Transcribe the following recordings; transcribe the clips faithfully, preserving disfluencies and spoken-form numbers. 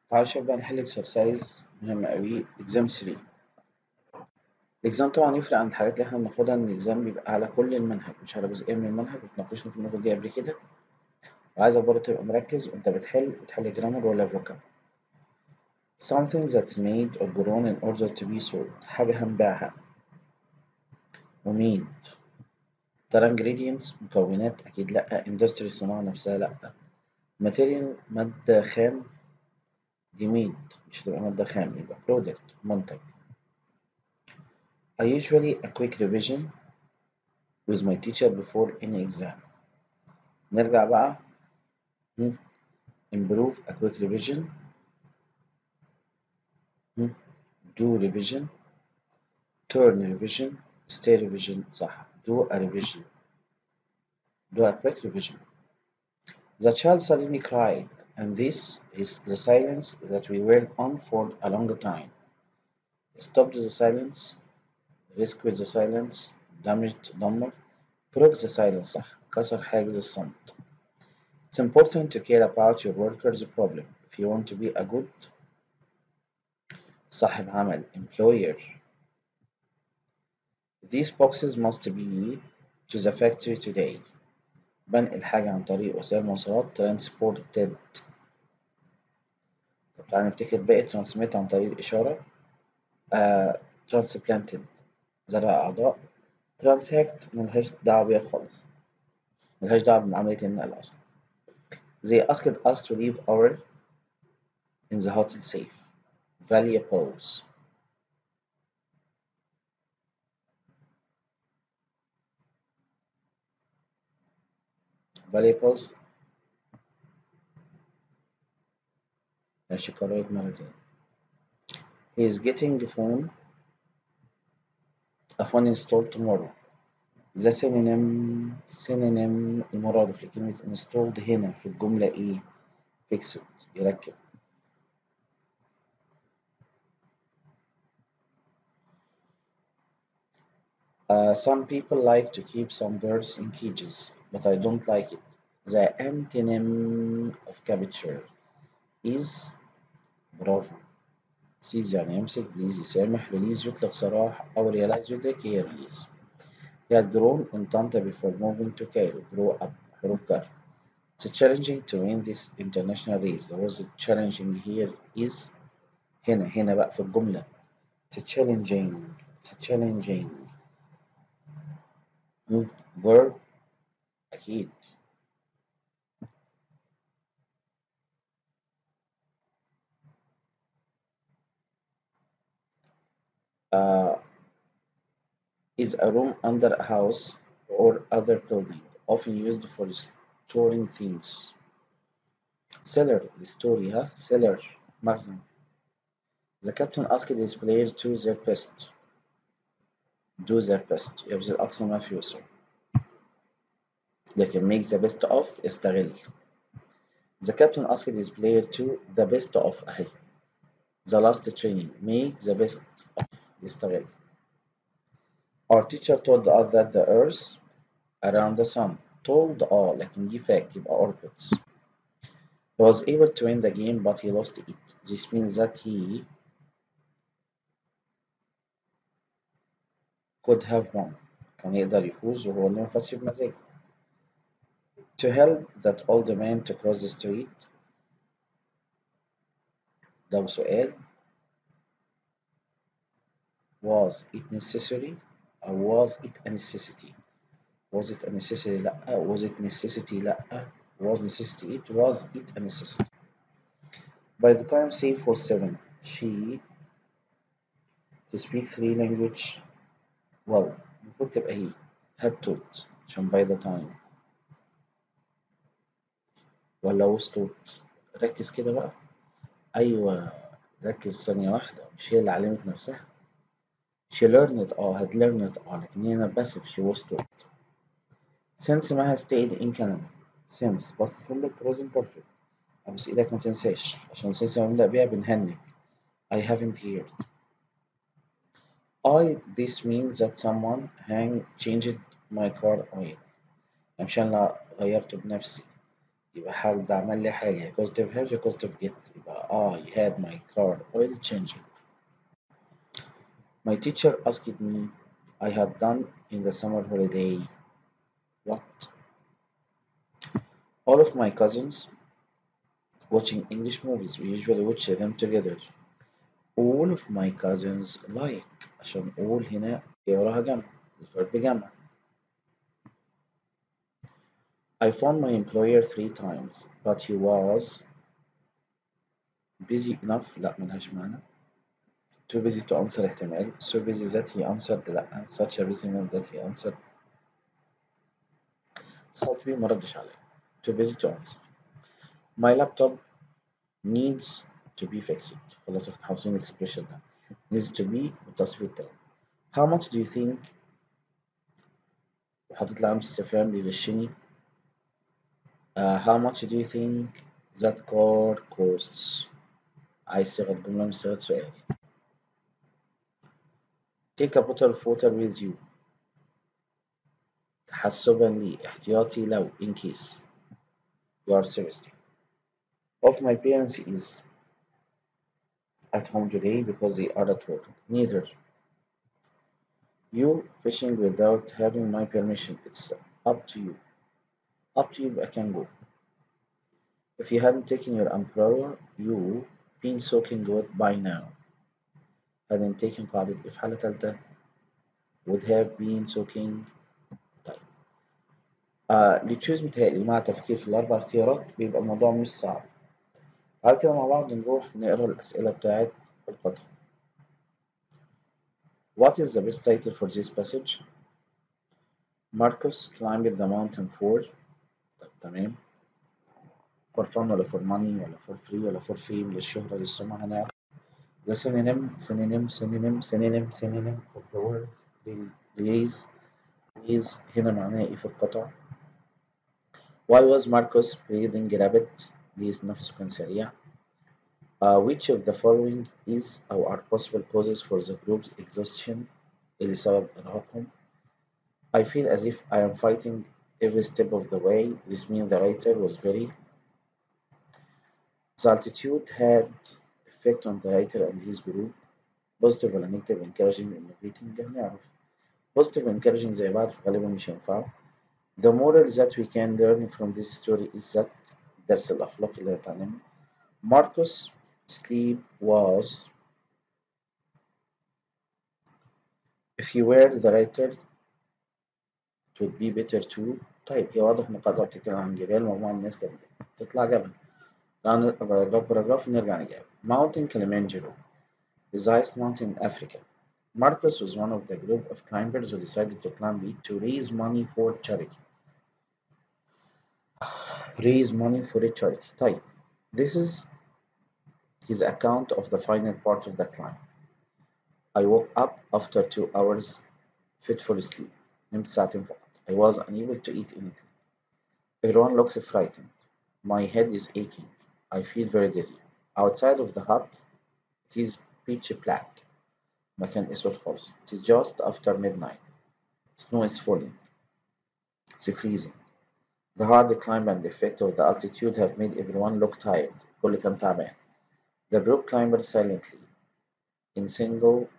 تعالوا شوف بقى نحل اكسرسايز مهم قوي اكزام ثلاثة. الاكزام طبعا يفرق عن الحاجات اللي احنا بناخدها ان الاكزام بيبقى على كل المنهج مش على جزئية من المنهج، واتناقشنا في النقطة دي قبل كده. وعايزك برضه تبقى مركز وانت بتحل بتحل جرامر ولا فوكاب. something that's made or grown in order to be sold، حاجة هنبيعها. وميد ترى ingredients مكونات أكيد لأ. industry الصناعة نفسها لأ. material مادة خام، دي ميد مش هتبقى مادة خام، يبقى product منتج. I usually a quick revision with my teacher before any exam. نرجع بقى. hmm, improve a quick revision. hmm, do revision. turn revision. stay revision. صح. do a revision. do a quick revision. The child suddenly cried, and this is the silence that we were on for a long time. Stopped the silence. rescued the silence. damaged دمر. broke the silence. صح. كسر حاجز الصمت. It's important to care about your worker's problem if you want to be a good صاحب عمل employer. These boxes must be to the factory today. بنقل حاجة عن طريق وسائل مواصلات transported. طب تعالى نفتكر باقي transmit عن طريق الإشارة. آه transplanted زرع أعضاء. transact ملهاش دعوة بيها خالص، ملهاش دعوة بعملية النقل أصلا. They asked us to leave our in the hotel safe. Valuables. valuables ماشي قررت مرتين. He is getting a phone a phone installed tomorrow. The synonym synonym المرادف لكلمة installed هنا في الجملة إيه؟ fixed يركب. Uh, some people like to keep some birds in cages, but I don't like it. The antonym of capture is برافو. seize يعني يمسك، please يسامح، release يطلق سراح، أو realize يدرك هي release. He had grown in Tanta before moving to Cairo. Grow up حروف جر. It's challenging to win this international race. The word challenging here is هنا هنا بقى في الجملة. It's challenging. It's challenging. hmm. verb أكيد. Uh, is a room under a house or other building, often used for storing things. Cellar الستوري ها cellar مخزن. The captain asked his players to their best. do their best يبذل أقصى ما في وسعه. لكن make the best of يستغل. The captain asked his player to the best of أهي. The last training make the best of يستغل. Our teacher told us that the earth around the sun. told اه لكن دي fact يبقى orbits. He was able to win the game but he lost it. This means that he could have won. كان يقدر يفوز وهو اللي مفازش بمزاجه. To help that old man to cross the street. ده سؤال. Was it necessary or was it a necessity? Was it a necessity؟ لأ. Was it necessity؟ لأ. Was necessity it? Was it a necessity? By the time Saif was seven, she to speak three language well. المفروض تبقى هي had taught عشان by the time ولا was taught. ركز كده بقى. أيوة ركز ثانية واحدة، مش هي اللي علمت نفسها. She learned اه had learned اه لكن هنا passive she was taught. Since معاها stayed in Canada. Since بس simple present perfect. أبوس إيدك ما تنساش عشان since لما نبدأ بيها بنهنج. I haven't heard. I this means that someone hang changed my car oil. يعني مش أنا غيرته بنفسي. يبقى حد عمل لي حاجة causative have causative get يبقى I had my car oil changing. My teacher asked me I had done in the summer holiday. What? All of my cousins watching English movies. We usually watch them together. All of my cousins like عشان all هنا جاي وراها جمع الفرق جمع. I phoned my employer three times but he was busy enough لا ملهاش معنى. Too busy to answer احتمال. So busy that he answered لا. Such a busy man that he answered. اتصلت بيه ما ردش عليا. Too busy to answer. My laptop needs to be fixed. خلاص احنا حافظين الاكسبريشن ده. Needs to be والتصريف التاني. How much do you think وحاطط لي علامة استفهام بيغشني. Uh, how much do you think that car costs؟ عايز صيغة جملة من صيغة سؤال. Take a bottle of water with you. تحسبا لي احتياطي لو in case you are thirsty. Of my parents is at home today because they are at work. Neither. You fishing without having my permission. It's up to you. Up to you I can go. If you hadn't taken your umbrella, you been soaking wet by now. hadn't taken قاعدة if حالة تالتة would have been soaking. طيب آه اللي تشوز متهيألي مع تفكير في الأربع اختيارات بيبقى الموضوع مش صعب. بعد كده مع بعض نروح نقرا الأسئلة بتاعت القطع. What is the best title for this passage؟ Marcus climbed the mountain for. طيب تمام. for fun ولا for money ولا for free ولا for fame للشهرة للسمعة هنعرف. The synonym synonym synonym synonym synonym of the word release release هنا معناه إيه في القطع؟ Why was Marcus breathing rapid؟ ليه نفسه كان سريع؟ Uh, which of the following is أو are possible causes for the group's exhaustion؟ اللي سبب إرهاقهم؟ I feel as if I am fighting every step of the way. This means the writer was very. The altitude had effect on the writer and his group. Positive ولا negative encouraging innovating هنعرف. Positive encouraging زي بعض فغالبا مش هينفعوا. The moral that we can learn from this story is that الدرس الأخلاقي اللي هنتعلمه. Marcus' sleep was. If you were the writer it would be better to. طيب هي واضح مقاطعة بتتكلم عن جبال مجموعة من الناس كانت تطلع جبل. تعال نقرا باراجراف ونرجع نجاوب. Mountain Kilimanjaro is the highest mountain in Africa. Marcus was one of the group of climbers who decided to climb it to raise money for charity. Raise money for a charity. طيب this is his account of the final part of the climb. I woke up after two hours fitful sleep. نمت ساعتين فقط. I was unable to eat anything. Everyone looks frightened. My head is aching. I feel very dizzy. Outside of the hut, it is pitch black. مكان أسود خالص. It is just after midnight. Snow is falling. It's freezing. The hard climb and the effect of the altitude have made everyone look tired. كل كان تعبان. The group climbed silently in single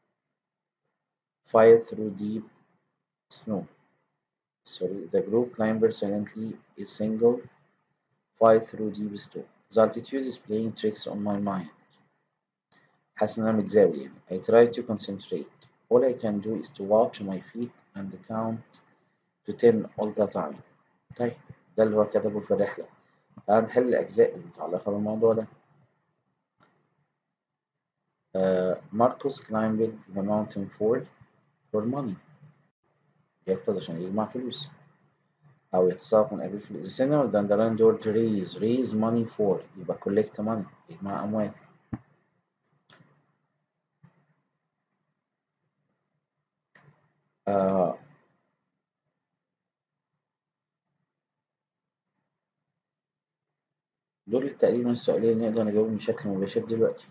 file through deep snow. Sorry, the group climbed silently in single file through deep snow. The altitude is playing tricks on my mind. حاسس إن أنا متزاوي يعني. I try to concentrate. All I can do is to watch my feet and count to ten all the time. طيب ده اللي هو كتبه في الرحلة. تعال نحل الأجزاء المتعلقة بالموضوع ده. Uh, Marcus climbed the mountain for for money. يحفظ عشان يجمع فلوس أو يتسوق من أجل الفلوس. The sinner than the landlord raise raise money for يبقى collect money يجمع أموال. آه دول تقريبا السؤالين اللي نقدر نجاوبهم بشكل مباشر دلوقتي.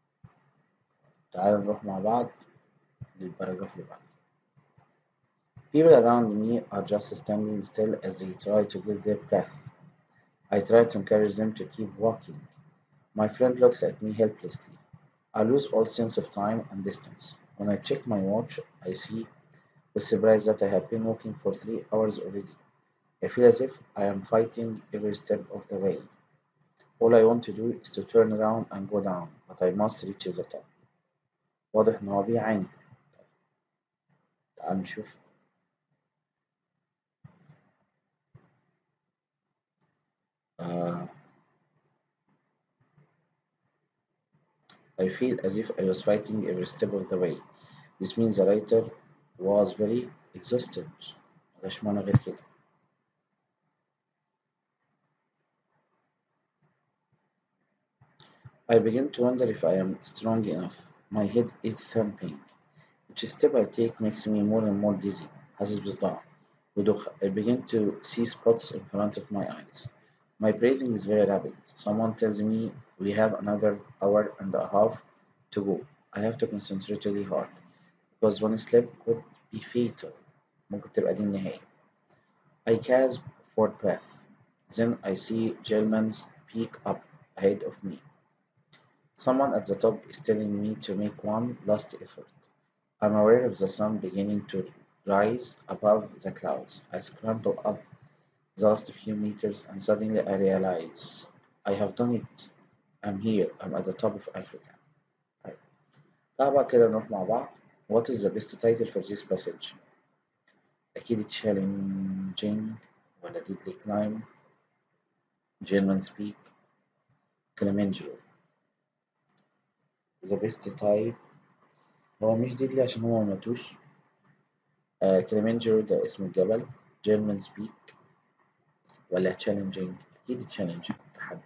تعالوا نروح مع بعض للباراجراف اللي بعده. People around me are just standing still as they try to get their breath. I try to encourage them to keep walking. My friend looks at me helplessly. I lose all sense of time and distance. When I check my watch, I see with surprise that I have been walking for three hours already. I feel as if I am fighting every step of the way. All I want to do is to turn around and go down, but I must reach the top. واضح إن هو بيعاني. تعال نشوف. Uh, I feel as if I was fighting every step of the way. This means the writer was very exhausted. ملهاش معنى غير كده. I begin to wonder if I am strong enough. My head is thumping. Each step I take makes me more and more dizzy. حاسس بصداع ودوخة. I begin to see spots in front of my eyes. My breathing is very rapid. Someone tells me we have another hour and a half to go. I have to concentrate really hard because one slip could be fatal. ممكن تبقى دي النهاية. I gasp for breath. Then I see Germans peek up ahead of me. Someone at the top is telling me to make one last effort. I'm aware of the sun beginning to rise above the clouds. I scramble up the last few meters and suddenly I realize I have done it. I'm here. I'm at the top of Africa. طيب تعال بقى كده نروح مع بعض. What is the best title for this passage؟ أكيد challenging ولا deadly climb German speak Kilimanjaro. The best type هو مش deadly عشان هو مماتوش. آه كليمنجرو ده اسم الجبل. German speak ولا challenging؟ أكيد challenging تحدي.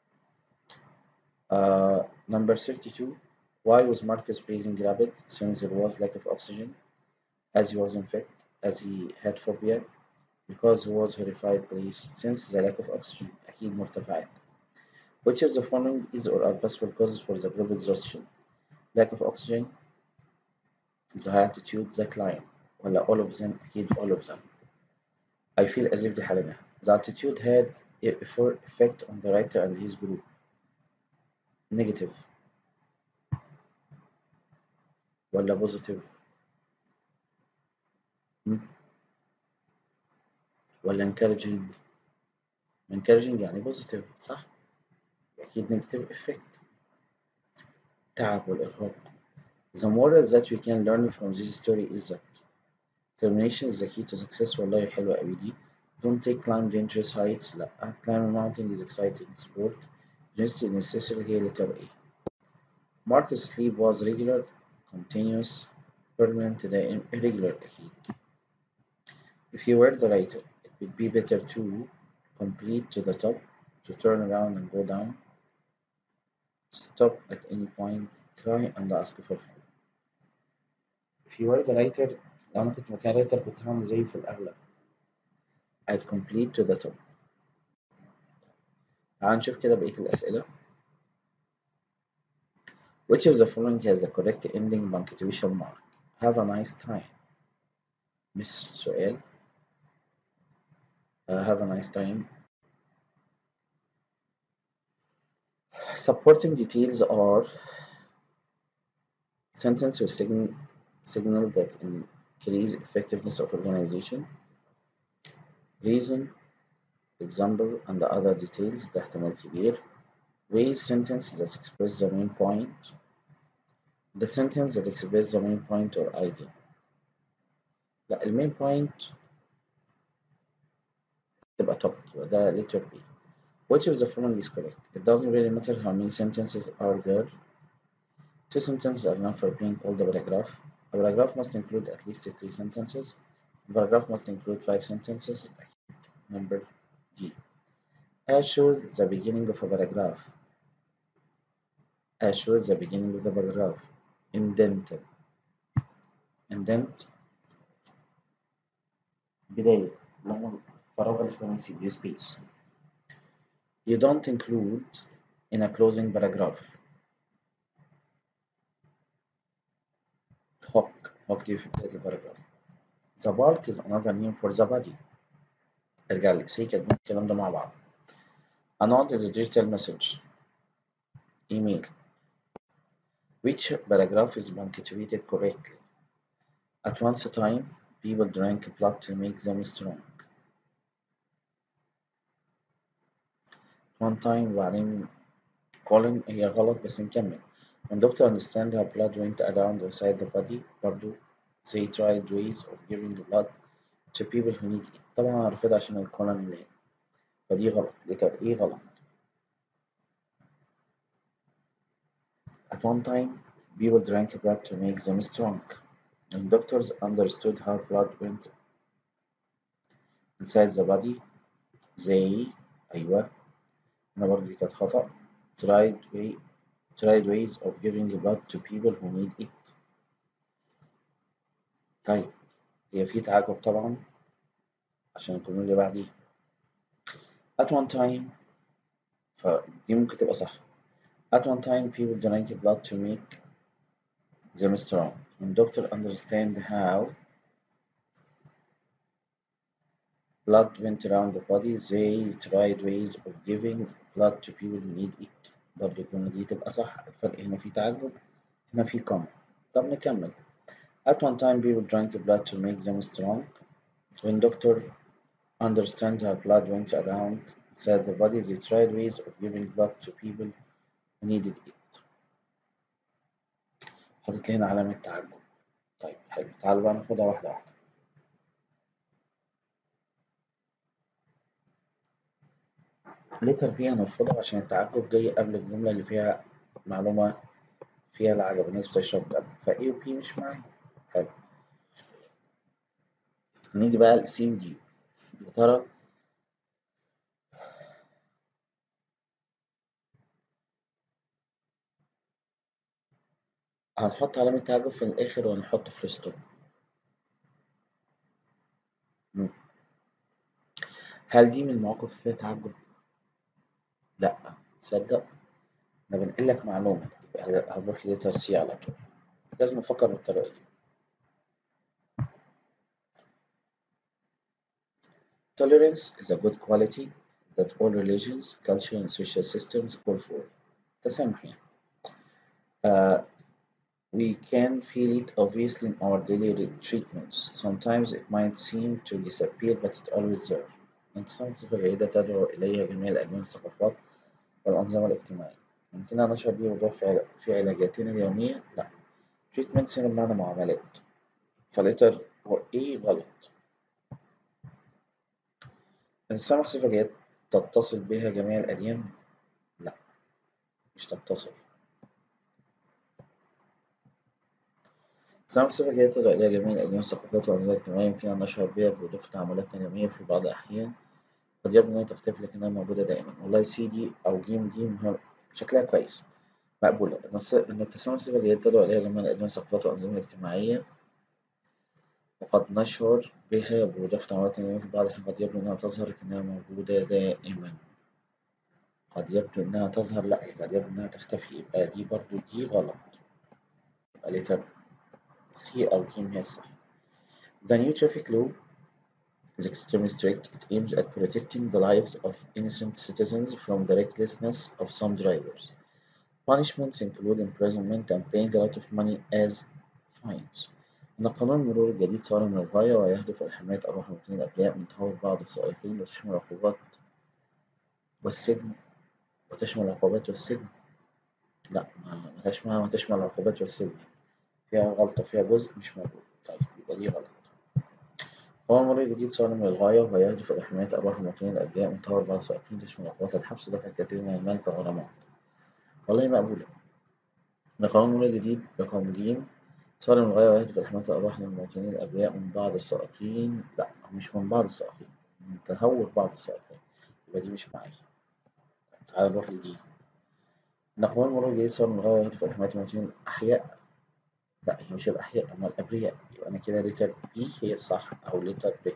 Uh, number thirty-two. Why was Marcus breathing rapid since there was lack of oxygen? As he was infected, as he had phobia, because he was horrified please since the lack of oxygen. أكيد مرتفعات. Which of the following is or are possible causes for the global exhaustion? Lack of oxygen, the high altitude, the climb. ولا all of them؟ أكيد all of them. I feel as if دي حالنا. The altitude had a effect on the writer and his group. Negative ولا positive؟ م? ولا encouraging؟ encouraging يعني positive صح؟ أكيد negative effect. تعب والإرهاق. The moral that we can learn from this story is that determination is the key to success. والله حلوة أوي دي. Don't take climb dangerous heights. لأ. Climb a mountain is exciting sport. Just is necessary هي letter A. Marcus' sleep was regular, continuous, permanent ده irregular أكيد. If you were the writer, it would be better to complete to the top, to turn around and go down, to stop at any point, cry and ask for help. If you were the writer لو أنا كنت مكان writer كنت هعمل زيه في الأغلب. I'd complete to the top. تعال نشوف كده بقية الأسئلة. Which of the following has the correct ending punctuation mark? Have a nice time. مش سؤال. Uh, have a nice time. Supporting details are sentence with signal, signal that increase effectiveness of organization. Reason, example and the other details ده احتمال كبير. Ways sentence that express the main point. The sentence that express the main point or idea. لا المين point تبقى topic يبقى ده letter B. Which of the following is correct? It doesn't really matter how many sentences are there. Two sentences are enough for being called a paragraph. A paragraph must include at least three sentences. A paragraph must include five sentences. Number D. As shows the beginning of a paragraph. As shows the beginning of the paragraph. Indented. Indent بداية اللي هو الفراغ اللي احنا بنسيبه space. You don't include in a closing paragraph. Hook. Hook دي في بداية الباراجراف. The bulk is another name for the body. ارجع لإكسي كاتبين الكلام ده مع بعض. A node is a digital message email which paragraph is punctuated correctly. At once time people drank blood to make them strong. One time وبعدين colon هي غلط بس نكمل. When doctor understand how blood went around inside the body برضو they tried ways of giving blood to people who need it. طبعا أنا رافضها عشان الكولون اللي هنا فدي غلط. letter E غلط. At one time people drank blood to make them strong. When doctors understood how blood went inside the body they أيوة هنا برضه دي كانت خطأ tried way tried ways of giving blood to people who need it. طيب هي في تعجب طبعا عشان الجملة اللي بعديه. At one time فدي ممكن تبقى صح. At one time people drank blood to make them strong. When doctor understand how blood went around the body they tried ways of giving blood to people who need it. برضه الجملة دي تبقى صح. الفرق هنا في تعجب هنا في كوما. طب نكمل. At one time people drank blood to make them strong. When doctor understand how blood went around inside the body they tried ways of giving blood to people who needed it. حطيت لي هنا علامة تعجب. طيب حلو تعالوا بقى ناخدها واحدة واحدة. لتر بي هنرفضها عشان التعجب جاي قبل الجملة اللي فيها معلومة فيها العجب الناس بتشرب دم فا A و B مش معايا. حلو نيجي بقى لسي ودي. يا ترى هنحط علامة تعجب في الآخر ولا نحط فول ستوب؟ هل دي من المواقف اللي فيها تعجب؟ لأ تصدق أنا بنقل لك معلومة يبقى هنروح لتر سي على طول. لازم نفكر بالطريقة دي. Tolerance is a good quality that all religions, culture and social systems call for. تسامح يعني. Uh, we can feel it obviously in our daily treatments. Sometimes it might seem to disappear but it always there. انتصام صفة جيدة تدعو إليها جميع الأديان الثقافات والأنظمة الاجتماعية. يمكننا نشعر به وضوح في في علاجاتنا اليومية؟ لا. treatments هنا بمعنى معاملات. فالإتر هو إيه غلط. السمح صفة جيدة تتصل بها جميع الأديان؟ لا مش تتصل. السمح صفة جيدة تدعو إليها جميع الأديان الثقافات والأنظمة الاجتماعية يمكننا أن نشعر بها بوضوح في تعاملاتنا اليومية في بعض الأحيان قد يبدو إنها تختلف لكنها موجودة دائما. والله سي دي أو جيم دي مهم. شكلها كويس مقبولة. إن التسامح صفة جيدة تدعو إليها جميع الأديان الثقافات والأنظمة الاجتماعية وقد نشعر بها بوضوح في تعاملاتنا اليومية في بعض الأحيان قد يبدو إنها تظهر لكنها موجودة دائما. قد يبدو إنها تظهر لأ قد يبدو إنها تختفي يبقى دي برضو دي غلط. يبقى لتر سي أو جيم هي الصح. The new traffic law is extremely strict. It aims at protecting the lives of innocent citizens from the recklessness of some drivers. Punishments include imprisonment and paying a lot of money as fines. إن قانون المرور الجديد صارم للغاية ويهدف إلى حماية أرواح المواطنين الأبرياء من تهور بعض السائقين وتشمل العقوبات والسجن وتشمل العقوبات والسجن. لا ما تشمل ما تشمل العقوبات والسجن فيها غلطة فيها جزء مش موجود. طيب يبقى دي غلط. قانون المرور الجديد صارم للغاية ويهدف إلى حماية أرواح المواطنين الأبرياء من تهور بعض السائقين تشمل عقوبات الحبس ودفع الكثير من المال كغرامات. والله مقبولة. إن قانون المرور الجديد رقم ج صارم للغاية ويهدف إلى حماية أرواح المواطنين الأبرياء من بعض السائقين. لأ مش من بعض السائقين من تهور بعض السائقين يبقى دي مش معايا. تعالى نروح لدي. إن قانون المرور الجديد صارم للغاية ويهدف إلى حماية المواطنين الأحياء. لأ هي مش الأحياء هما الأبرياء يبقى أنا كده لتر بي هي الصح أو لتر ب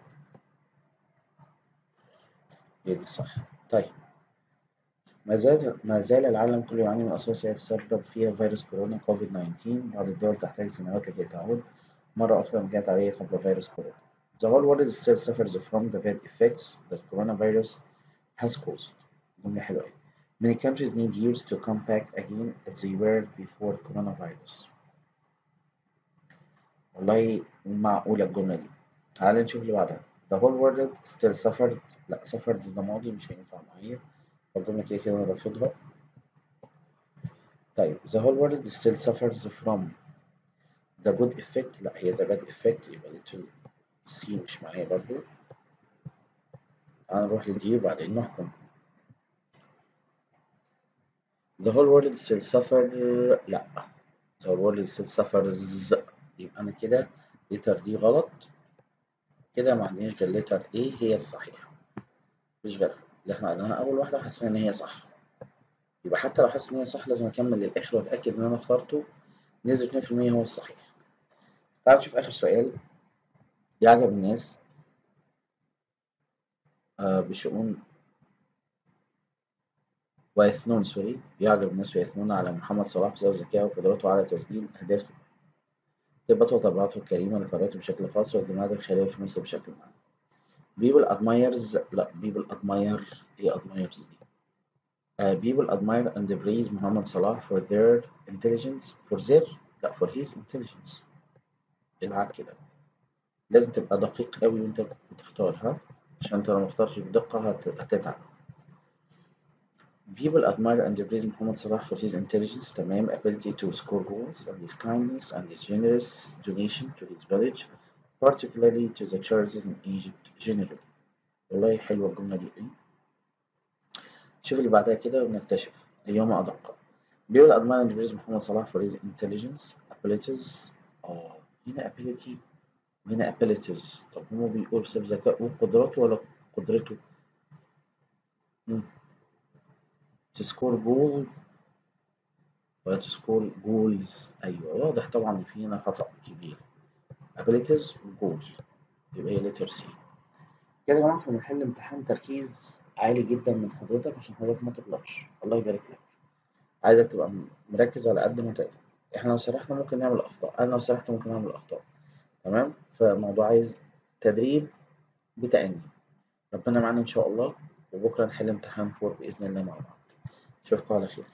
هي دي الصح. طيب ما زال ما زال العالم كله يعاني من آثار سيتسبب فيها فيروس كورونا كوفيد تسعة عشر. بعض الدول تحتاج سنوات لكي تعود مرة أخرى ما كانت عليه قبل فيروس كورونا. The whole world still suffers from the bad effects that coronavirus has caused. جملة حلوة أوي. Many countries need years to come back again as they were before coronavirus. والله معقولة الجملة دي. تعال نشوف اللي بعدها. The whole world still suffered. لا suffered ده ماضي مش هينفع معايا. فالجملة كده كده أنا رافضها. طيب the whole world still suffers from the good effect. لا هي the bad effect يبقى little C مش معايا برضو. تعال نروح لدي وبعدين نحكم. The whole world still suffer. لا the whole world still suffers. يبقى أنا كده letter دي غلط. كده ما عندناش غير letter A هي الصحيحة. مفيش غيرها. اللي احنا قلناها أول واحدة حسينا إن هي صح. يبقى حتى لو حاسس إن هي صح لازم أكمل للآخر وأتأكد إن أنا اخترته نسبة اتنين في المية هو الصحيح. تعال نشوف آخر سؤال. يعجب الناس آه بشؤون ويثنون سوري يعجب الناس ويثنون على محمد صلاح بسبب ذكائه وقدرته على تسجيل أهداف خطته وطبيعته الكريمة لقراراته بشكل خاص والجماهير الخيرية في مصر بشكل عام. People admires لا people admire إيه admires دي؟ Uh, people admire and praise محمد صلاح for their intelligence for their لا for his intelligence. العب كده لازم تبقى دقيق قوي وانت بتختار ها عشان انت لو مختارش بدقة هت... هتتعب. People admire and praise محمد صلاح for his intelligence تمام ability to score goals and his kindness and his generous donation to his village particularly to the churches in Egypt generally. والله حلوة الجملة دي إيه؟ شوف اللي بعدها كده ونكتشف أيهما أدق. People admire and praise محمد صلاح for his intelligence abilities. آه هنا ability وهنا abilities. طب هما بيقول بسبب ذكائه وقدراته ولا قدرته؟ مم. to score goal ولا to score goals. أيوه واضح طبعا إن في هنا خطأ كبير. abilities و goals يبقى هي letter C. كده يا جماعة احنا بنحل امتحان تركيز عالي جدا من حضرتك عشان حضرتك ما تغلطش. الله يبارك لك. عايزك تبقى مركز على قد ما تقدر. احنا لو سرحنا ممكن نعمل أخطاء. أنا لو سرحت ممكن أعمل أخطاء. تمام فالموضوع عايز تدريب بتأني. ربنا معانا إن شاء الله وبكرة نحل امتحان فور بإذن الله مع بعض. أشوفكم على خير.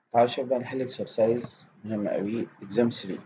تعالوا شباب بقى نحل اكسرسايز مهم قوي اكزام ثلاثة.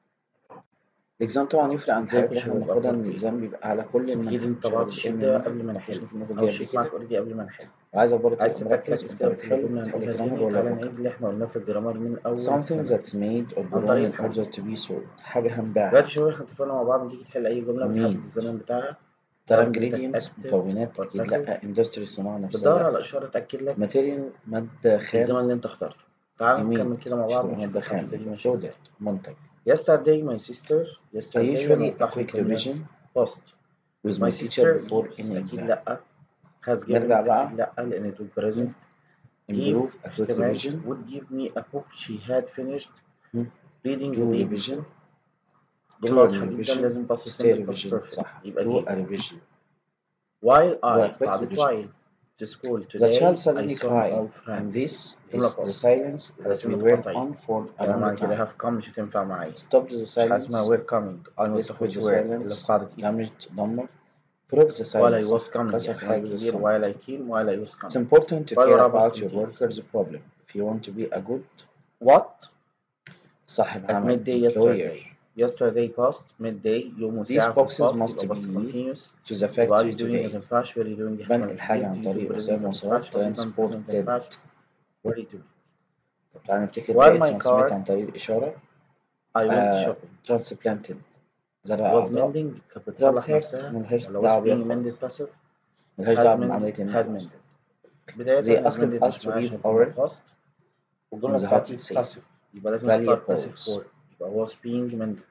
الاكزام طبعا يفرق عن ازيكم الحاجات اللي احنا شباب، بناخدها ان اخباركم ايه؟ الاكزام بيبقى على كل اكيد المنهج انت مش على طبعت جزئين الشيت ده منه، قبل ما عشان نحل في المفروض او دي قبل الشيت معاك كده، اوريدي قبل ما نحل. وعايزك برضه عايز تبقى تتاكد مركز ركز وانت كده في بتحل الجمله تحل هنقولها جرامر تاني. ولا تعالى نعيد فوكابلري. اللي احنا قلناه في الجرامر من اول something السنه that's made or عن grown طريق in الحل. order to be sold، حاجة دلوقتي هنبيعها. شباب احنا اتفقنا مع بعض، تيجي تحل اي جمله بتحدد need الزمن بتاعها. ترى تعرف انت ingredients اكتف مكونات اور اكيد باسيف، لا، industry الصناعة نفسها بتدور لا، على اشاره تاكد لك material مادة خام. الزمن اللي انت اخترته. تعال نكمل يميت كده مع مش بعض هتبقى ونشوف مادة خام، التخطيطه دي يبقى ماشيه ازاي. product منتج. yesterday my sister I yesterday usually a هنوضح له quick الجمله revision post. with my my teacher sister before gives any اكيد exam. لا، has given نرجع بقى اكيد لا لان دول present. give improve a quick احتمال revision would give me a book she had finished reading do the day revision before. جملة turn واضحة جدا، revision لازم past stay simple past revision perfect صح يبقى do give. a revision while do a I quick قاعدة revision. while to school The child today I suddenly saw my cried old friend. and this جملة is the past silence that حدثين we were متقاطعين، on for a يعني long معنى كده time. have come مش هتنفع معايا. Stop the مش حاجة اسمها silence. were coming. I ما Risk بتاخدش the were إلا في silence. قاعدة if. Damaged دمر. broke the while I silence was صح coming كسر احتمال حاجز كبير الصمت. while I came while I was It's coming. important to while care وراها past about your continuous. workers problem if you want to be a good what صاحب at عمل midday employer. yesterday. yesterday past midday يوم These وساعة في boxes الباست must يبقى past be continuous. to the يبقى are factory you doing ما today. تنفعش. were you doing بنقل احتمال الحاجة كبير. عن do you do طريق present وسائل ما مواصلات تنفعش. are you done present ما transported. تنفعش. were you doing. طب تعالى نفتكر while باقي my transmit car عن طريق الإشارة. I went آه shopping. transplanted زرع was أعضاء. mending كانت بتصلح transact نفسها ملهاش ولا was دعوة بيها being mended خالص، passive. ملهاش has دعوة بعملية mended had النقل أصلا. mended. بداية They has asked mended us مش to معايا leave عشان our الجملة past in والجملة the بتاعتي hotel safe. passive يبقى لازم اختار passive valuables for يبقى was being mended.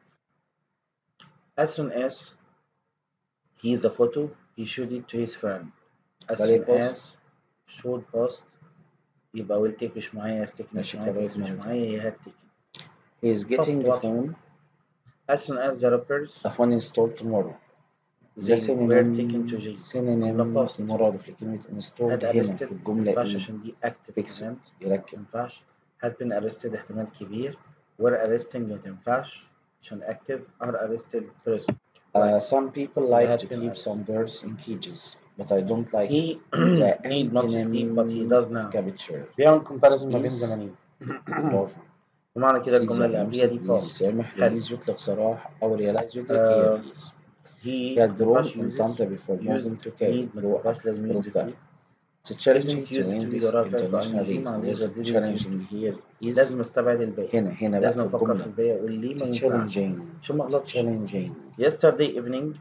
as soon as he the photo he showed it to his friend. as soon valuables as showed past يبقى will take مش معايا stick مش ماشي معايا خلاص take مش مرة معايا هي had taken. He is getting past a واضحة. phone as soon as the rappers a phone installed tomorrow. they The were taken to synonym jail. synonym جملة past. المرادف لكلمة installed had هنا arrested في ما الجملة تنفعش إيه؟ عشان دي active fixed كمان ما يركب. تنفعش. had been arrested احتمال كبير. were arresting ما تنفعش عشان active. are arrested present. Uh, some people يبقى like had to been keep arrested. some birds in cages, but I don't like it. he The need not sleep but he antonym does of now. capture بيعمل comparison ما بين is زمنين. برافو. ومعنى كده الجملة سيزي اللي قبليها يمسك دي بليز past. يسامح حلو. ريليز يطلق سراح أو ريلايز يدرك هي آه ريليز. he He ما had grown تنفعش من uses. طنطا before moving used to Cairo. need ما grow up تنفعش لازم used ركبة. to. It's challenging isn't to used win to this وراها فعل في international ing race. ما عنديش was غير didn't used to. challenging here is لازم استبعد الباقي. هنا هنا بقى لازم في افكر في الجملة. الباقي اقول ليه It's ما ينفعش challenging. عشان ما It's اغلطش. challenging. yesterday evening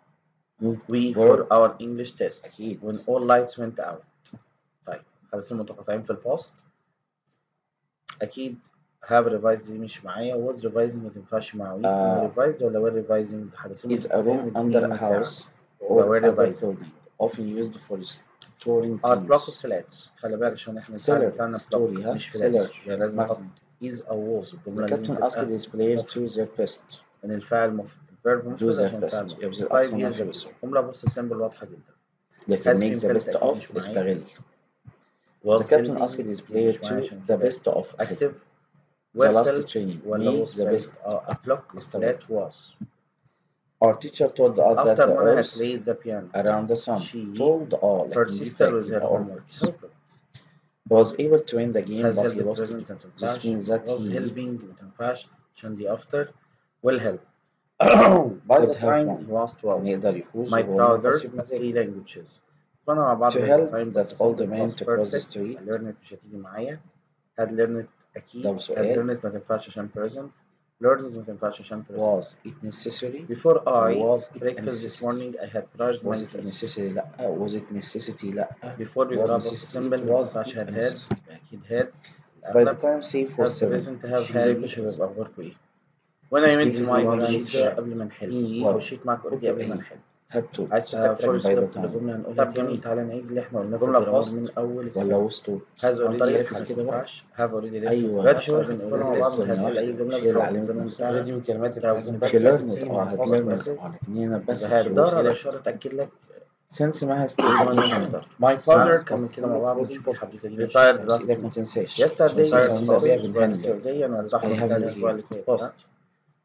we were for our English test أكيد. when all lights went out. طيب حدثين متقاطعين في الباست. اكيد have revised دي مش معايا. was revising ما تنفعش مع we. Uh, كنا revised ولا were revising. حدثين is a متقاطعين room والاثنين under يوم a وساعة house يبقى or were other revising. building often used for storing are block of things. flats. خلي بالك عشان احنا الفعل Seller بتاعنا story block ها مش seller flats يبقى لازم احط مخزن. is أو was. The الجملة لازم captain asked تبقى his players to مفرد their best. من الفاعل مفرد. الفيرب do مفرد their عشان الفاعل best مفرد. يبذل five أقصى ما years في ago. وسعه. جملة بص سيمبل واضحة جدا. لكن has make been the built best أكيد of مش معايا. استغل. was The captain building asked his أكيد player مش معايا to عشان the كتاب. best of active. the were last built training. ولا make was the built. best اه a block of استغل. flat was. Our teacher told us that after the Mona had earth played the piano around the sun. she told all her لكن دي sister fact with her يبقى homework always. helped. He was able to win the game has but he helped lost present it. ما This تنفعش. means that was he helping ما تنفعش عشان دي after. will help. by could the have time won. he was كان twelve. يقدر يفوز my وهو brother منتصر three بمزاجه. languages. فأنا مع بعض To by the help time that بس old simple man past to cross the perfect. street. learned مش هتيجي معايا. had learned أكيد. لو has سؤال learned ما تنفعش عشان present. learns ما تنفعش عشان present. was it necessary before I was it a breakfast this necessity. morning I had brushed my was it a teeth. necessary لأ. was it necessity لأ. before was بيقراها بس necessity simple it ما was تنفعش it had a had necessity. يبقى أكيد had. By the الأغلب time safe was have seven present have she's ازيكم يا eight. شباب أخباركم إيه؟ when I He went to speaks my to friend's English ده قبل ما نحل he أو الشيت معاك put أوريدي قبل ما a نحل. had to عايز تتأكد فول ركز by كده the في كل time. جملة هنقولها طب تاني. جميل. تعالى نعيد اللي احنا قلناه في جملة الجرامر past من أول ولا السنة. was to has عن already طريق left ما الحذف كده بقى. تنفعش. have already left ما أيوه تنفعش. عشان عشان اتفقنا مع already بعض لسه إن ثانية هتقول أي واحدة جملة مش هي اللي بتحدد علمت الزمن نفسها. بتاعها. already من كلمات طب البريزنت back she فات learned بتيجي اه مع had past learned passive اه لكن هنا يبقى بس هتدور على was إشارة تأكد لك since ما has to الزمن اللي أنت be اخترته. my father since كمل بس كده مع كلمة بعض wasn't ونشوف perfect. الحدوتة دي ماشية retired ازاي. last سيبك ما week. تنساش عشان yesterday ساعة is سينا بيها past. بنهنج. yesterday أنا I هنرجعها have تاني you الأسبوع here اللي فات. past ها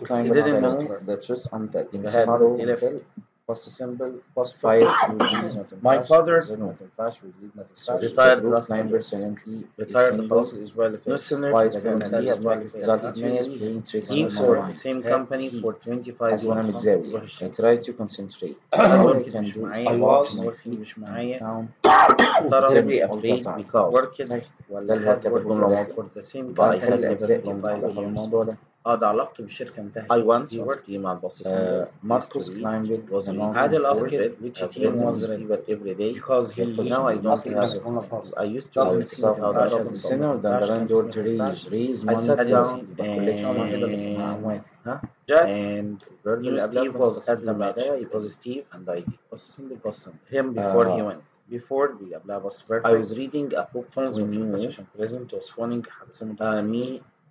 to He climb didn't first, know the truth until the had انسحاره left until post simple post five five rules ما My تنفعش father's الزر ما no. تنفعش والليد ما So تنفعش the retired group last climber October silently is retired single خلاص الأسبوع اللي فات listener twice إذا from كان قبلها قبليها الأسبوع اللي فات ها strategies playing tricks he on my for the mind same هات company he for twenty-five حسن واضحة متزاوي روح I الشمس try to concentrate as all I working can مش do is معايا to watch watching my working feet مش and معايا count ترى terribly all the afraid time because طيب worked ده ولا اللي هو had كتبه في worked الورقة for the same بعد company حل for أجزاء من twenty-five على years الموضوع ده اه ده علاقته بالشركة انتهت I he once was worked مع الباص uh, symbol used to Marcus read climbed was the read mountain عادل asked before which have team written was read newspaper every day because he but now I he don't must have have it it I used to أو listen see ما اتصاب تنفعش the أصل ما center of the تنفعش underground كنسل door ما to raise تنفعش raise I money sat down down يبقى collection money ده اللي كان معاه and ها Jack and verb new اللي قبلها Steve في نفس was التصريف at اللي the match بعدها يبقى was دي Steve and I did بص simple بص simple him before he uh, went before بيجي قبلها بص I perfect was reading a book phones ما when تنفعش you عشان present was phoning حدث uh, متحرك me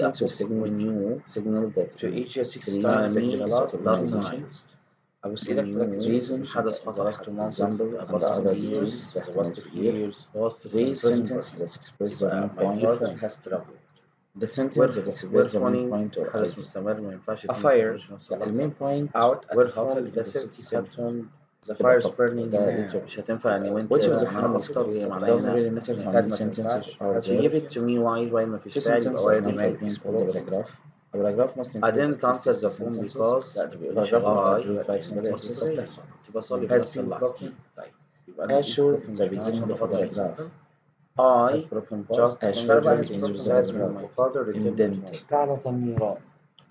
sentence will book signal, when you signal that to in each six three times mean in the is last last organization. night. أبو When سيدك تركز في reason حدث in حصل the last two months, months example the and past other years details the احتمال past كبير. years past with present sentence perfect. that express the يبقى main my point. father has traveled. The sentence we're that we're express the main phoning point or حدث idea. مستمر ما ينفعش A اتنين fire, يستمروا في نفس the اللحظة. main point out at we're the hotel from in the visit city center. headphone the تبقى fire is طب burning ده now literally. مش هتنفع يعني وانت Which of the معناها following مصدر it معناها doesn't هنا really matter how had many ما sentences تنفعش are as you there. give it to me while while ما Two فيش فعل sentences يبقى are while not دماغ like being is called a broken. paragraph. A paragraph must I include didn't at least answer three the phone sentences. because لا ده بيقول paragraph must I include five بدأت sentences. لسه بتحصل كنت بصلي في Has نفس been اللحظة. broken. طيب يبقى Has أنا shows broken the مش beginning معناها of a خطأ paragraph. simple. Has I broken past. just Has finished shows the has beginning of broken the has paragraph. my father returned to Indented. Moscow.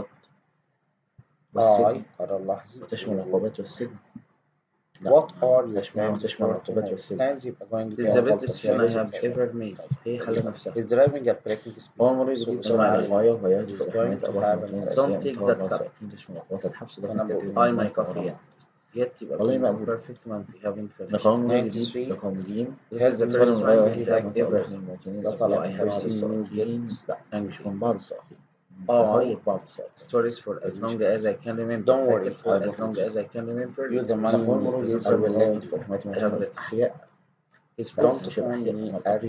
العقوبات والسجن، I قرار لحظي. وتشمل العقوبات والسجن. لا، What ما are your فيهاش معاهم plans تشمل for العقوبات tomorrow؟ والسجن. plans يبقى going It فيها is the best غلطة decision فيها I جزء have فيها ever غلط. made. طيب هي حل نفسها. is driving at breaking speed. هو المرور يسوق يسوق بسرعة قدام على عالية. الغاية وهي is يدخل going إحمالات to أرواح have an المواطنين accident. الأذكياء Don't take انتهى that بعض cup. السائقين تشمل عقوبات الحبس ضغط فأنا الكثير بقول من I المال my coffee وغرامات. yet. Yet يبقى والله be ما the أقول perfect man في having ده finished. قانون قانون تسعة جديد، ده وتسعين. قانون جديد. This This is is the the first first time time we we have have ever. أرواح من المواطنين ده الأبرياء. طلب I have seen رئيسي you جدا. gain. لا، مش من بعض السائقين، من Oh, طريق بعض السائقين. Stories for as long as I can remember. don't worry, فاكر for I'll as book long it. as I can remember. Use the It's قانون money المرور is ينسى I will المرور lend يدخل you. إحمالات I have من written. الأحياء. His Don't faults مش phone الأحياء، me هم at الأبرياء.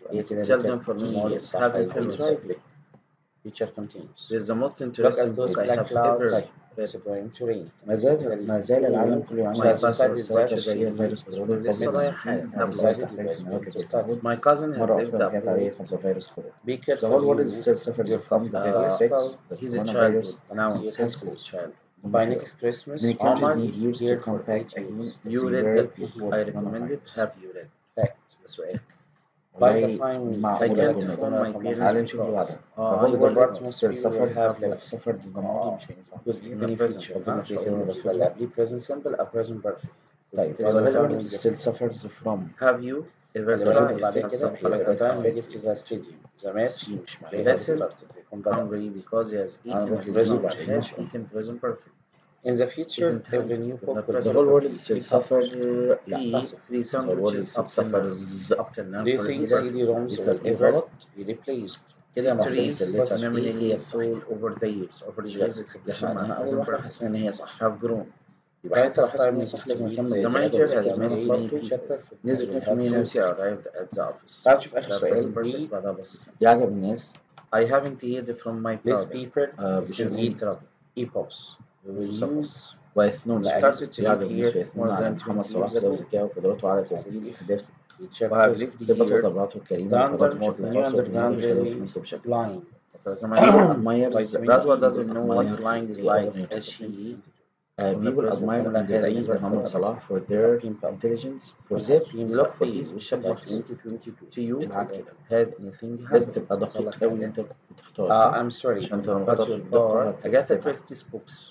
أنا it كده tell them بتر for me tomorrow have الصح هيكون influence. lively. Future continues. This is the most Look interesting at those book I black have clouds. ever طيب read. it's going to rain. ما زال ما زال Who العالم كله يعاني my من class الفيروس decided that زي she فيروس was كورونا لسه كوفيد رايح تسعة عشر قبل ونزلت وزيد. تحتاج سنوات لكي تعود. My cousin has مرة lived أخرى a جاءت عليه whole خطر فيروس كورونا. Be The careful whole world you, still suffers your from coffee. the Uh, effects the he's a coronavirus childhood. Now disease since has he's a caused. child. By next Christmas, Many countries Omar need years to here come for back eight again years. as You we read were that book before I recommended. coronavirus. Have you read? Fact. ده سؤال. By the والله time we I معقولة can't كنا phone my كنا parents تعالى نشوف اللي because بعدها. The uh, whole I world work still still suffered have have left suffered the ماضي مش هينفع. in جزء the تاني present. future ها قلنا في كلمة فأقول بيبقى اللي قبليه present simple أو present perfect. طيب the by the whole time world we still suffers from. have you ever خلي بالك tried اللي بعد to have كده some by the time we effect get to the stadium the match see مش they have Basil started هيكون بدأ. hungry because he has أنا eaten بروح للجيم present عشان has نشرب. eaten present perfect. In the future Isn't every hungry new but book not will present the whole world perfect. still suffer لا He passive. three The whole world sandwiches still up till now suffers. up till now Do you think present perfect. C D-ROMs Did will that ever غلط. be replaced؟ كده يا مصرية Histories الليتر memory إيه هي soul الصح؟ over the years over the years اللي expression احنا مع قلناها أول present واحدة perfect حسينا إن هي صح. have grown. يبقى حتى لو Brightest حاسس إن time هي needs صح to لازم be نكمل the التلاتة manager has ونذاكر met إيه many future people. perfect. نزل We في have minutes since. arrived at the office. تعال نشوف آخر ده سؤال present perfect بي بعدها بس سنة. يعجب الناس. I haven't heard from my These brother people uh, should since read his travel. e-books. We will سفر. use ويثنون We عليه started to live يعجب الناس here ويثنون more على than محمد twenty صلاح years بسبب ago. ذكائه وقدرته على I تثبيت believe أهدافه we check وهاف present lived خبرته here وطبيعته الكريمة the وقدراته undership بشكل the new خاص وبالمال underground يخليه في railway نفسه بشكل line. فترة People زمان admires Radwa when doesn't people know what admire flying is the like Open as University she Uh, from the people present admire جملة and has praise never Mohamed felt Salah for we their have been proud. intelligence for We their have been look for ease والشك by محسوب twenty twenty-two. to you العب كده. had anything لازم happened تبقى حصل دقيق لك قوي حاجة وانت uh, بتختار I'm sorry عشان انت لما but تختارش you بدقة are Agatha هتتعب. Christie's books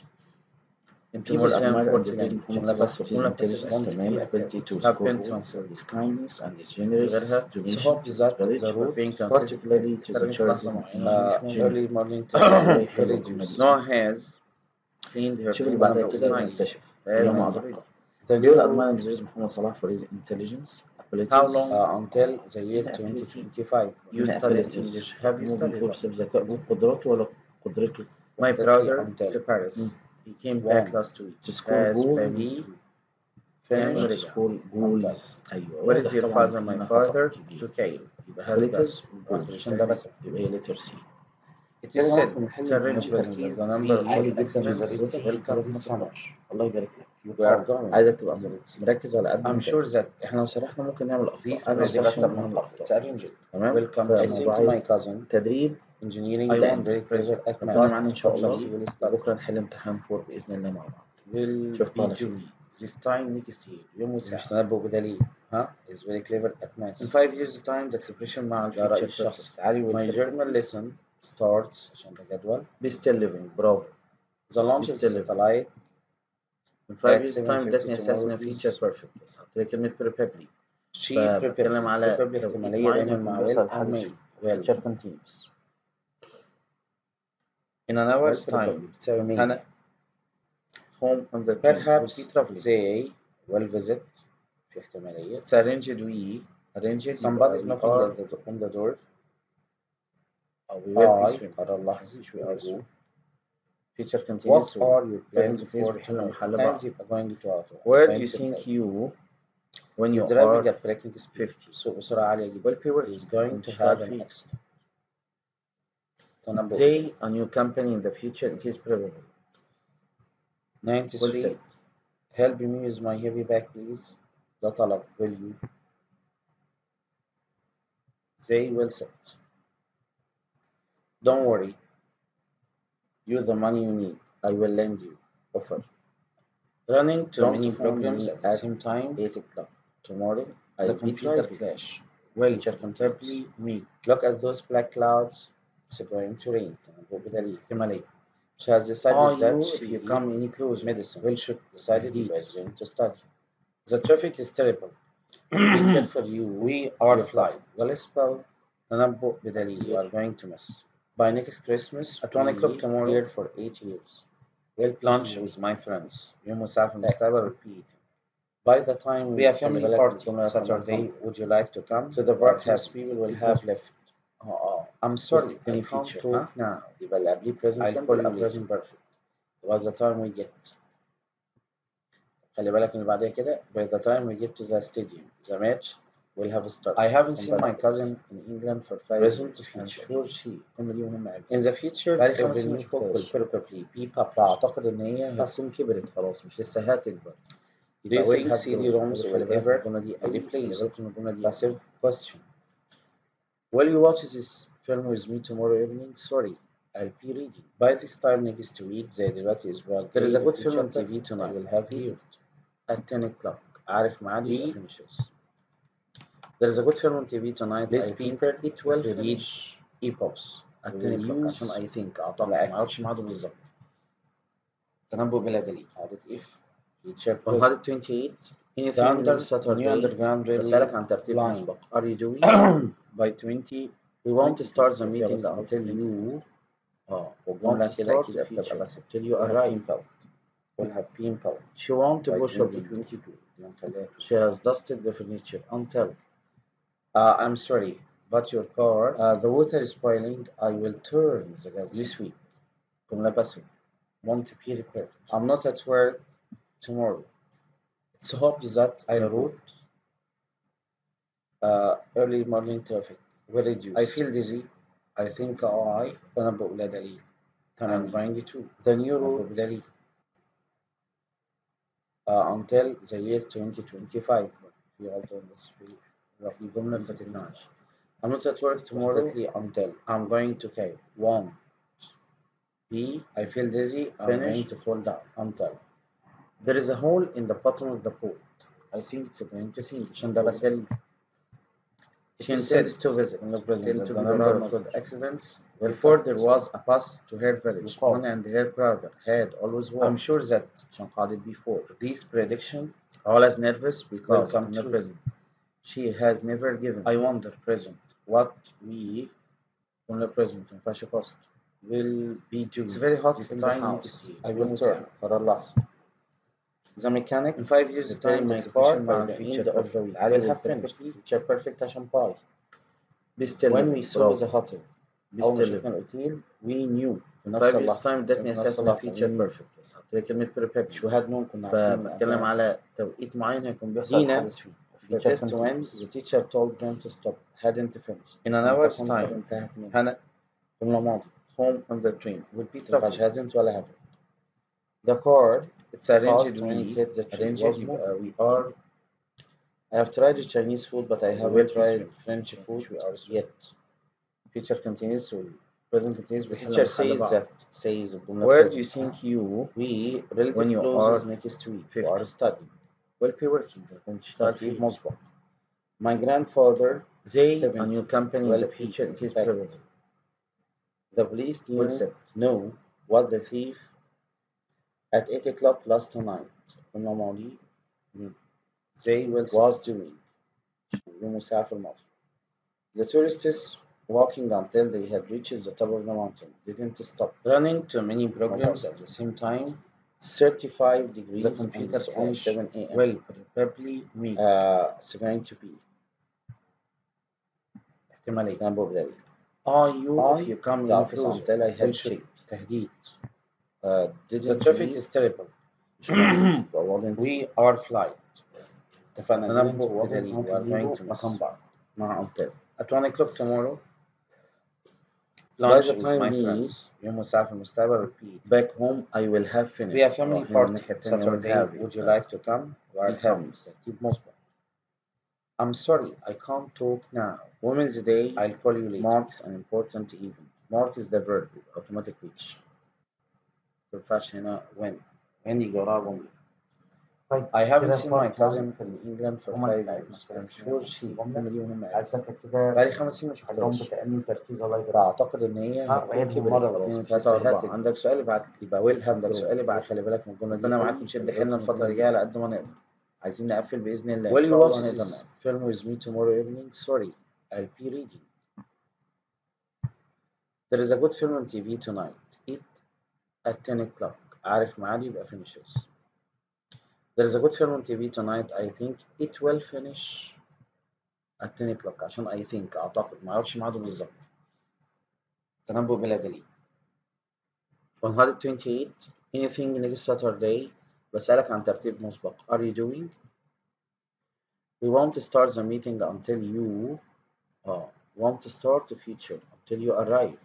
in People admire and twenty-seven praise forty-nine Mohamed جملة Salah بس for his جملة intelligence بس تمام ability to have score been goals for translated his kindness and his في generous غيرها donation صحاب to his ذات village the root being translated particularly to the تترجم في churches لحظة in معينة uh, مش early جنة morning texts والله will حلوة الجملة reduce. دي Noah has cleaned her شوف اللي finger بعدها looks كده nice وتكتشف as اليوم already أدق. the People new admire and praise Mohamed Salah for his intelligence abilities how long uh, until the year هنا twenty ability twenty-five. you هنا studied abilities English have you مو studied بيقول بسبب ذكائه وقدراته ولا قدرته my وحدتي brother until to Paris مم. he came back one last week to score has goal been he to finish to ورجع score goals. أيوة where is واضح your طبعا father في my هنا father خطأ to كبير. Cairo يبقى has been abilities راح وجول عشان ده للسعودية بس يبقى هي letter C. It كده is يا said جماعة it's syringe presence تركيز the number of في highly جدا to the accidents reader welcome كده في في السمر السمر. الله يبارك لك. You are are going. عايزك تبقى مركز على قد I'm ما sure تقدر. that احنا لو سرحنا ممكن نعمل these أخطاء. أنا لو سرحت prediction ممكن it's أخطاء. arranged تمام؟ welcome to I my sent to my cousin تدريب engineering أيوة and أنت very clever at ربنا math. معانا إن شاء الله Hopefully we will study. وبكرة نحل امتحان فور بإذن الله مع بعض Will أشوفكم be على خير doing this time next year يوم مش وساعة تنبؤ بدليل ها is very clever at math. in five years time the expression مع ده رأيي future الشخصي. perfect تعالي my والكلمة. journal lesson starts عشان ده جدول. be still living برافو The launch be of the still living satellite in five at years time ادتني اساس ان seven fifty future tomorrow is perfect بس هتلاقي كلمة probably she بتكلم probably على probably توقيت احتمالية معين دايما يكون مع بيحصل will أو الحدث may. فيه will future continuous in an hour's will time probably بتساوي may. هنا home on the train will perhaps be traveling they will visit في احتمالية. it's arranged we arranged somebody يبقى is we knocking are at the on the door. أو we will be I swimming قرر لحظي we are go. future What continuous are your plans present tense for بيحل tomorrow? محل plans بعض يبقى going to auto. where do going you to think play. you when you He's driving are at breaking speed. fifty سوق بسرعة عالية جدا. will be working He's going to وتشتغل have an فيه accident. تنبؤ say a new company in the future it is probable well ninety-three said help me with my heavy bag please. ده طلب will you. They will sit. Don't worry. Use the money you need. I will lend you. Offer. Running too Don't many phone programs me at the at same time. eight o'clock Tomorrow the I'll be computer driving. flash Well, future probably continuous me. Look at those black clouds. It's going to rain. تنبؤ بدليل احتمالية. She has decided are that you she if you come any closer medicine. Will should decided تهديد he was going to study. The traffic is terrible. Be careful you. We are your flying. flight Well spell تنبؤ بدليل. You are going to miss. By next Christmas at one o'clock we tomorrow here for eight years. We'll be lunch here. with my friends يوم وساعة في المستقبل repeat By the time we we have family خلي بالك party الجملة رقم Saturday one. would you like to come To the are party happy people will people have left. اه اه I'm جزء sorry I التاني can't feature talk ها now يبقى اللي قبليه present I'll simple call you أو later present perfect. By the time we get. خلي بالك من اللي بعدها كده by the time we get to the stadium the match will have started. I haven't On seen my the cousin in England for five present years. to I'm future. sure she الجملة دي مهمة أوي. in the future بقالي خمس every سنين new cook will مشفتهاش، probably be published. فأعتقد إن هي هتكون كبرت خلاص، مش لسه هتكبر. Do you يبقى will think have سي دي grown. رومز خلي will بالك من ever الجملة دي be أوي، خلي replaced؟ بالك من الجملة دي. Passive question. Will you watch this film with me tomorrow evening? Sorry, I'll be reading. By this time next week زي دلوقتي الأسبوع There is a الجاي good film on chapter T V I tonight. will have heard. At ten o'clock. عارف ميعادي يبقى We finishes. There is a good film on T V tonight. These I think people it will if you read finish e-books at we ten will o'clock use عشان I think أعتقد the معرفش active ميعاده بالظبط. تنبؤ بلا دليل. عادة if future On present. Holiday twenty-eight, The, anything under, next the new Saturday. underground بسألك railway عن ترتيب line مسبق. Are you doing? by twenty We won't start the فيها meeting بس until twenty. you اه won't وجملة كده start أكيد the بتبقى feature بس till you will have arrive. been felt will have been felt She won't by push up to ending. twenty-two. نخليها two. She has dusted the furniture until. Uh, I'm sorry But your car. uh, the water is boiling I will turn the gas This week جملة passive won't be repaired. I'm not at work tomorrow. It's hoped that I the will. route uh, early morning traffic will reduce. I feel dizzy. I think I تنبؤ لا دليل. I'm ثمانية. going to. The new تنبؤ route بدليل. uh, until the year twenty twenty-five. في غلطة بس في في جملة ما فاتتناش. I'm not at work tomorrow وحدت لي until I'm going to Cape. One. B. I feel dizzy. I'm going Finish. to fall down until There is a hole in the bottom of the boat. I think it's going to sink. عشان ده بس بدليل. It She is intends said to visit. in the presence Intend that to the be number the of road accidents will Before cut. there was a bus to her village. Recall. Mona and her brother had always I'm walked. sure that عشان قالت before. this prediction All as nervous because come in the true. present. She has never given. I wonder present what we جملة present ما ينفعش past. will be doing. It's very hot this in the time house. next year. I will يوم turn. ساعة. قرار لحظة. The mechanic In five years repairing time my my car car by مع the future end of the perfect. week. علي will have will finished. perfectly. Future perfect عشان باي. Be still. When we saw برافو. the hotel Be أول ما still. شفنا الأوتيل we knew في In نفس five years اللحظة. time ادتني في نفس اساس ان اللحظة future we knew. perfect بس حطيت لي كلمة prepared. مش وهاد نون كنا عارفين من بتكلم قبلها. على توقيت معين هيكون بيحصل دينا الحدث فيه. the Future test when continuous. the teacher told them to stop hadn't finished. In an لم hour's تكن قد time انتهت منه. هنا جملة ماضي. home on the train will be مينفعش traveling. hasn't ولا haven't. The car it's arranged Paused when it we hit the tree. arranged Was يبقى moving. we are. I have tried Chinese food but I We haven't will be tried soon. French food We are soon. yet. Future continuous و present continuous The بيحل teacher محل says بعض. that says الجملة Where do present. you think you we relative when you clauses are next week fifty we are studying will be working هتكون تشتغل ترتيب فيه. مسبق. My grandfather They a seventy new company in will the be future it is back. probable. The police Will knew set. know what the thief at eight o'clock last night قلنا ماضي They will set. was doing يوم ساعة في الماضي. The tourists walking until they had reached the top of the mountain didn't stop running to many programs at the same time. thirty-five degrees The and computer it's only flash seven a m will probably meet. uh, it's going to be احتمالية. تنبؤ بدليل. Are you I if you come the in office closer until I had will checked. تهديد. Uh, The didn't traffic we is terrible. مش ممكن وولنت We are flight. اتفقنا didn't تنبؤ وولنت بدليل. We are going هتجيبوا to miss. مكان بعض مع until. At one o'clock tomorrow. By Lunch the with time my we friends. يوم وساعة في المستقبل repeat. Back home I will have finished. We have family راح هنا party الناحية التانية will Saturday. have Would you يبقى like to come? We are he having comes. ترتيب مسبق. I'm sorry I can't talk now. Women's Day. I'll call you later. Marks an important event. Mark is the verb automatic which. ما ينفعش هنا when. when يجي وراها جملة. طيب I haven't كده seen part my cousin one in England for هما five بتاعتنا years. كده I'm اسمها sure she الجملة الجملة دي مهمة أوي. عايزك كده بقالي خمس سنين ما حضرهم شفتهاش. بتأني وتركيز الله يبارك. فأعتقد إن هي اه هتكون وعيدهم كبرت مرة خلاص واثنين مش وثلاثة لسه وأربعة. هتكبر. عندك سؤال ابعت لي. يبقى will have عندك grown. سؤال ابعت. خلي بالك من الجملة دي ربنا قوي. معاك ونشد خلي بالك حيلنا من الفترة الجملة الجاية دي. على قد ما نقدر. عايزين نقفل بإذن الله. Will إن you شاء watch الله هنقدر this نقفل. film with me tomorrow evening? Sorry, I'll be reading. There is a good film on T V tonight. It at ten o'clock. عارف ميعادي يبقى finishes. There is a good film on T V tonight. I think it will finish at ten o'clock عشان I think أعتقد معرفش ميعاده بالظبط. تنبؤ بلا دليل. On Holiday twenty-eight, anything next Saturday. بسألك عن ترتيب مسبق. Are you doing? We won't start the meeting until you uh, won't start the future until you arrive.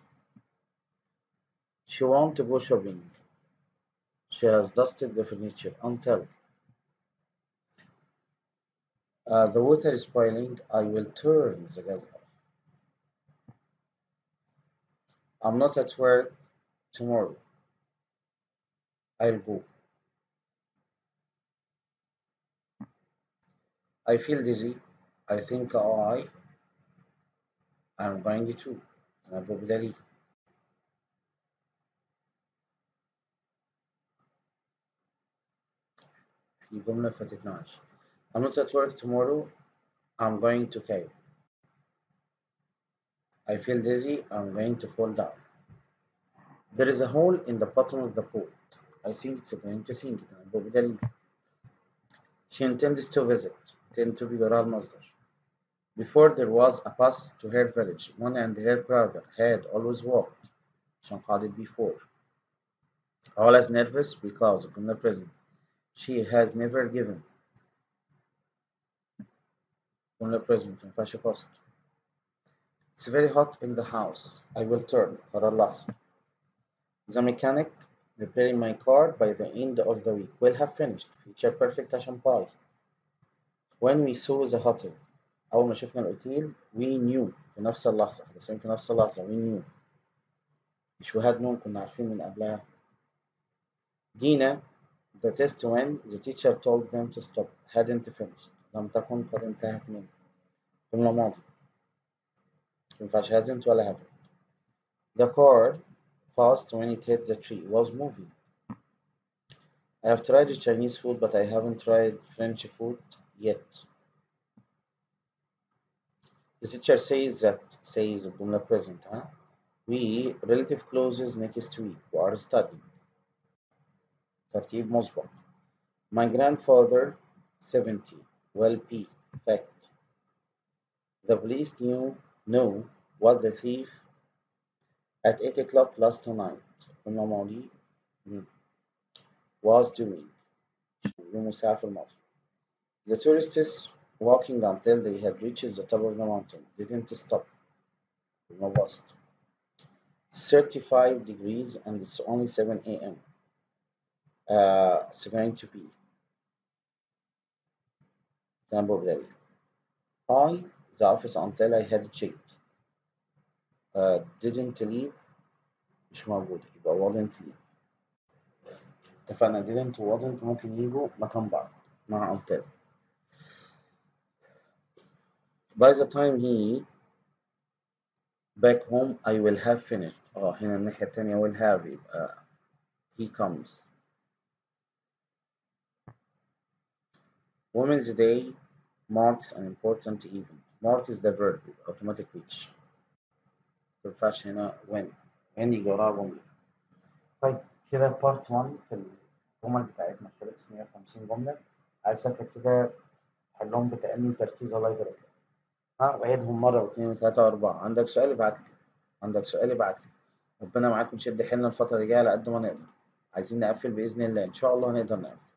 She won't go shopping. She has dusted the furniture until uh, the water is boiling. I will turn the gas off. I'm not at work tomorrow. I'll go. I feel dizzy. I think I am going to. أنا ببدأ في جملة فاتتناش. I'm not at work tomorrow. I'm going to cave. I feel dizzy. I'm going to fall down. There is a hole in the bottom of the boat. I think it's going to sink. أنا ببدأ She intends to visit. Tend to be جرار مصدر. Before there was a bus to her village. Mona and her brother had always walked. عشان قاعدة before. Always nervous because الجملة present. She has never given. الجملة present مينفعش past. It's very hot in the house. I will turn. قرار لحظة. The mechanic repairing my car by the end of the week will have finished. Future perfect عشان باي. When we saw the hotel. أول ما شفنا الأوتيل we knew في نفس اللحظة. حدثين في نفس اللحظة we knew. مش we had known كنا عارفين من قبلها. Dina, the test when the teacher told them to stop hadn't finished. لم تكن قد انتهت منه. جملة ماضي. مينفعش hasn't ولا haven't. The car, fast when it hit the tree, was moving. I have tried Chinese food, but I haven't tried French food yet. The teacher says that, says الجملة present, huh? We relative clauses next week. We are studying. ترتيب مسبق. My grandfather, seventy, will be. Fact. The police knew, know what the thief at eight o'clock last night جملة ماضي was doing. يوم الساعة في الماضي. The tourists walking until they had reached the top of the mountain didn't stop. No bust. thirty-five degrees and it's only seven a m. Uh, it's going to be. Example بداية. I the office until I had checked. Uh, didn't leave مش موجود يبقى wouldn't leave. اتفقنا didn't و wouldn't ممكن يجوا مكان بعض مع until. By the time he back home I will have finished. اه هنا الناحية التانية will have يبقى he comes. Women's Day marks an important event. Mark is the verb automatic which. مينفعش هنا when. when يجي وراها جملة. طيب كده بارت واحد في الجمل بتاعتنا خلص مية وخمسين جملة. عايزك كده تحلهم بتأني وتركيز الله يبارك لك. ها وعيدهم مرة واثنين وثلاثة وأربعة. عندك سؤال ابعت لي. عندك سؤال ابعت لي. ربنا معاكم نشد حيلنا الفترة اللي جاية على قد ما نقدر. عايزين نقفل بإذن الله إن شاء الله هنقدر نقفل.